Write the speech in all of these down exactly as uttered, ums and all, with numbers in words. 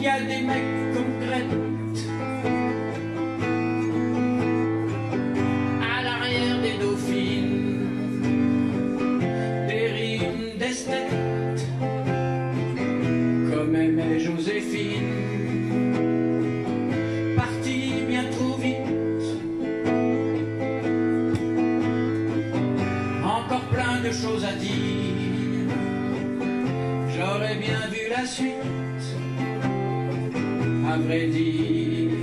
y a des mecs concrètes à l'arrière des dauphines, des rimes d'esthètes comme aimait Joséphine, partie bien trop vite. Encore plein de choses à dire, j'aurais bien vu la suite, à vrai dire.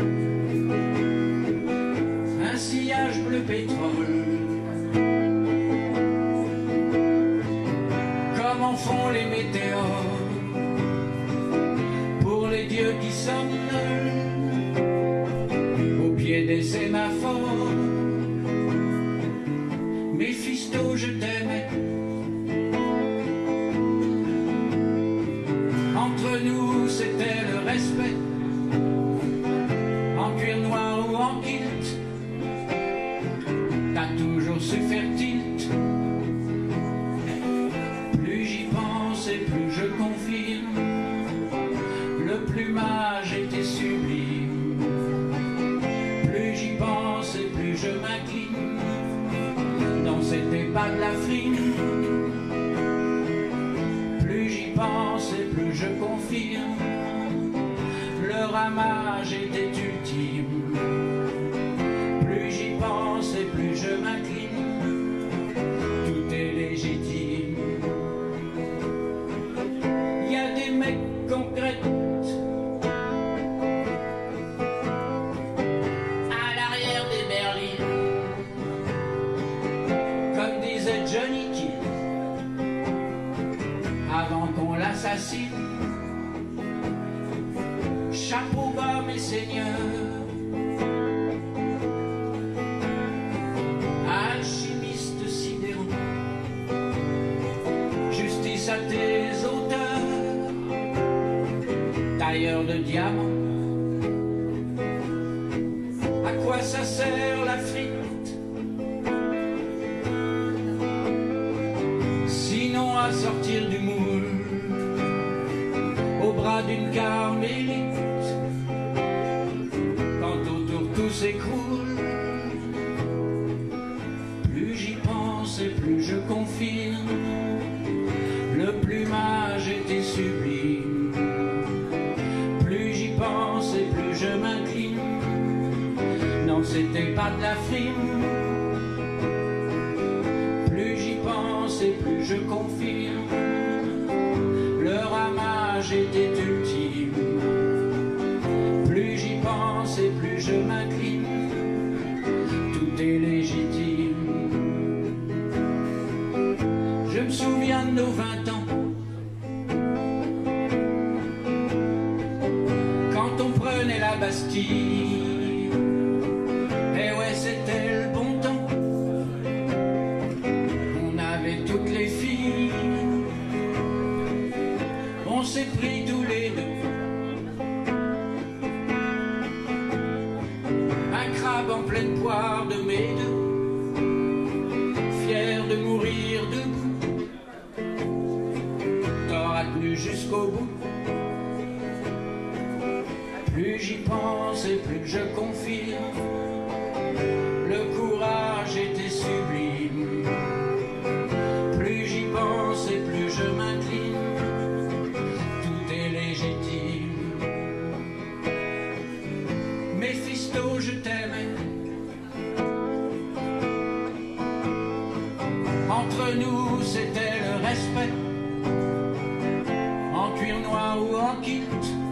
Un sillage bleu pétrole, comme en font les météores, pour les dieux qui somnolent au pied des sémaphores. Méphisto, je t'aimais. Entre nous, c'était le respect, en cuir noir ou en kilt. T'as toujours su faire tilt. Plus j'y pense et plus je confirme, le plumage était sublime. Plus j'y pense et plus je m'incline, non, c'était pas de la frime. Plus j'y pense et plus je confirme, le ramage était ultime. Plus j'y pense et plus je m'incline, tout est légitime. Y a des mecs concrets à l'arrière des berlines, comme disait Johnny Kidd avant qu'on l'assassine. Chapeau bas mes seigneurs, alchimistes sidérants, justice à tes auteurs, tailleurs de diamants. À quoi ça sert la frite, sinon à sortir du moule au bras d'une carmélite, quand autour tout s'écroule. Plus j'y pense et plus je confirme, le plumage était sublime. Plus j'y pense et plus je m'incline, non, c'était pas de la frime. Plus j'y pense et plus je confirme, le ramage était ultime. Plus j'y pense et plus je m'incline, tout est légitime. Je me souviens de nos vingt ans, quand on prenait la Bastille. Eh ouais, c'était le bon temps, on avait toutes les filles, on s'est pris tous les deux un crabe en pleine poire de mes deux, fier de mourir debout. T'auras tenu jusqu'au bout. Plus j'y pense et plus je confirme, le courage était sublime. Plus j'y pense et plus je m'incline, tout est légitime. Méphisto, je t'aimais. Entre nous, c'était le respect, en cuir noir ou en kilt.